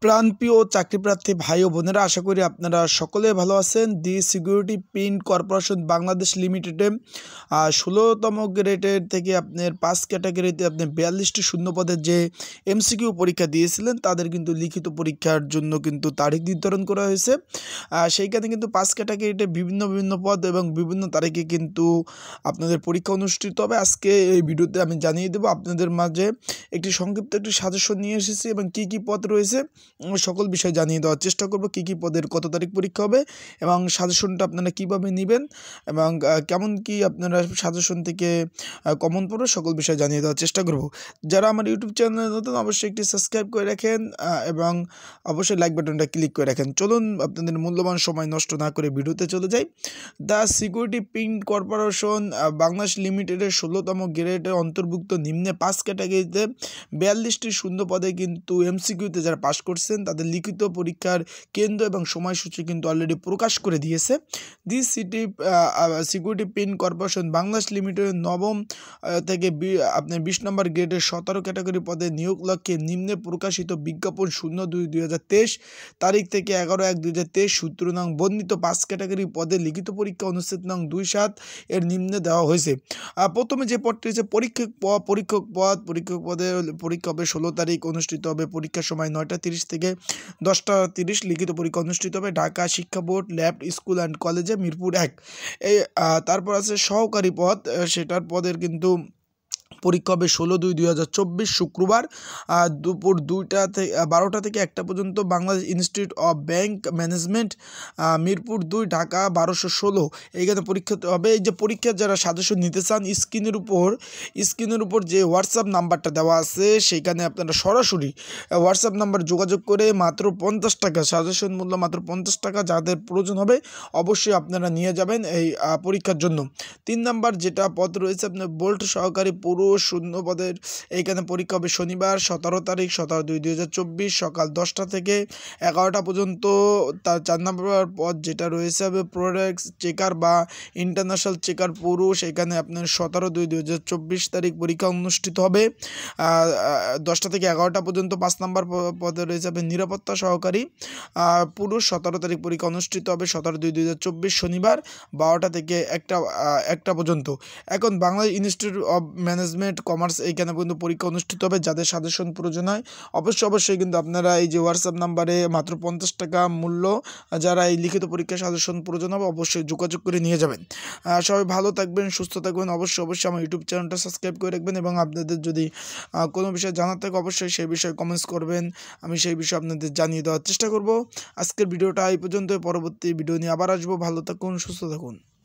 প্রাণপ্রিয় চাকরিপ্রার্থী ভাই ও বোনেরা, আশা করি আপনারা সকলে ভালো আছেন। The security print corporation Bangladesh লিমিটেডে 16তম গ্রেডের থেকে আপনার 5 ক্যাটাগরিতে আপনি 42টি শূন্য পদের যে এমসিকিউ পরীক্ষা দিয়েছিলেন তাদের কিন্তু লিখিত পরীক্ষার জন্য কিন্তু তারিখ নির্ধারণ করা হয়েছে। সেইখানে কিন্তু 5 ক্যাটাগরিতে বিভিন্ন পদ এবং বিভিন্ন তারিখে কিন্তু আপনাদের পরীক্ষা অনুষ্ঠিত হবে। আজকে এই ভিডিওতে আমি জানিয়ে দেবো আপনাদের মাঝে একটি সংক্ষিপ্ত একটি সাজেশন নিয়ে এসেছি এবং কী পদ রয়েছে সকল বিষয় জানিয়ে দেওয়ার চেষ্টা করব। কী পদের কত তারিখ পরীক্ষা হবে এবং সাজেশনটা আপনারা কীভাবে নেবেন এবং কেমন কি আপনারা সাজেশন থেকে কমন পড়বে সকল বিষয় জানিয়ে দেওয়ার চেষ্টা করব। যারা আমার ইউটিউব চ্যানেলে নতুন অবশ্যই একটি সাবস্ক্রাইব করে রাখেন এবং অবশ্যই লাইক বাটনটা ক্লিক করে রাখেন। চলুন আপনাদের মূল্যবান সময় নষ্ট না করে ভিডিওতে চলে যাই। The security print corporation Bangladesh লিমিটেডের 16তম গ্রেডের অন্তর্ভুক্ত নিম্নে 5 ক্যাটাগরিতে 42টি শূন্য পদে কিন্তু এমসিকিউতে যারা পাশ করছেন তাদের লিখিত পরীক্ষার কেন্দ্র এবং সময়সূচি কিন্তু অলরেডি প্রকাশ করে দিয়েছে। The security print corporation Bangladesh লিমিটেডের নবম থেকে আপনার 20 নম্বর গ্রেডের 17 ক্যাটাগরি পদে নিয়োগ লক্ষ্যে নিম্নে প্রকাশিত বিজ্ঞাপন 02/2023 তারিখ থেকে 11/1/2023 সূত্র নং বর্ণিত 5 ক্যাটাগরি পদে লিখিত পরীক্ষা অনুচ্ছেদ নং 2/7 এর নিম্নে দেওয়া হয়েছে। প্রথমে যে পদটি হচ্ছে পরীক্ষক পদে পরীক্ষা হবে 16 তারিখ, অনুষ্ঠিত হবে পরীক্ষার সময় 9:30 থেকে 10:30। লিখিত পরীক্ষা অনুষ্ঠিত হবে ঢাকা শিক্ষা বোর্ড, ল্যাব স্কুল অ্যান্ড কলেজে, মিরপুর 1। এই তারপর আছে সহকারী পদ, সেটার পদের কিন্তু পরীক্ষা হবে 16/2/2024 শুক্রবার দুপুর 12টা থেকে 1টা পর্যন্ত Bangladesh institute of bank management, Mirpur 2, Dhaka 1216। এইখানে পরীক্ষা হবে। এই যে পরীক্ষার যারা সাজেশন নিতে চান স্ক্রিনের উপর যে হোয়াটসঅ্যাপ নাম্বারটা দেওয়া আছে সেইখানে আপনারা সরাসরি হোয়াটসঅ্যাপ নাম্বার যোগাযোগ করে মাত্র 50 টাকা, সাজেশন মূল্য মাত্র 50 টাকা, যাদের প্রয়োজন হবে অবশ্যই আপনারা নিয়ে যাবেন এই পরীক্ষার জন্য। 3 নাম্বার যেটা পদ রয়েছে আপনার বোল্ট সহকারী পুরুষ শূন্য পদের, এইখানে পরীক্ষা হবে শনিবার 17 তারিখ 17/2/2024 সকাল 10টা থেকে 11টা পর্যন্ত। তার 4 নম্বর পদ যেটা রয়েছে হবে প্রোডাক্ট চেকার বা ইন্টারন্যাশনাল চেকার পুরুষ, এখানে আপনার 17/2/2024 তারিখ পরীক্ষা অনুষ্ঠিত হবে 10টা থেকে 11টা পর্যন্ত। 5 নম্বর পদে রয়েছে হবে নিরাপত্তা সহকারী পুরুষ, 17 তারিখ পরীক্ষা অনুষ্ঠিত হবে 17/2/2024 শনিবার 12টা থেকে 1টা পর্যন্ত। এখন Bangladesh institute of management commerce, এইখানে পর্যন্ত পরীক্ষা অনুষ্ঠিত হবে। যাদের সাজেশন প্রয়োজন হয় অবশ্যই কিন্তু আপনারা এই যে হোয়াটসঅ্যাপ নাম্বারে মাত্র 50 টাকা মূল্য, যারা এই লিখিত পরীক্ষা সাজেশন প্রয়োজন হবে অবশ্যই যোগাযোগ করে নিয়ে যাবেন। সবাই ভালো থাকবেন, সুস্থ থাকবেন। অবশ্যই আমার ইউটিউব চ্যানেলটা সাবস্ক্রাইব করে রাখবেন এবং আপনাদের যদি কোনো বিষয় জানার থাকে অবশ্যই সেই বিষয়ে কমেন্টস করবেন, আমি সেই বিষয়ে আপনাদের জানিয়ে দেওয়ার চেষ্টা করব। আজকের ভিডিওটা এই পর্যন্ত, পরবর্তী ভিডিও নিয়ে আবার আসবো। ভালো থাকুন, সুস্থ থাকুন।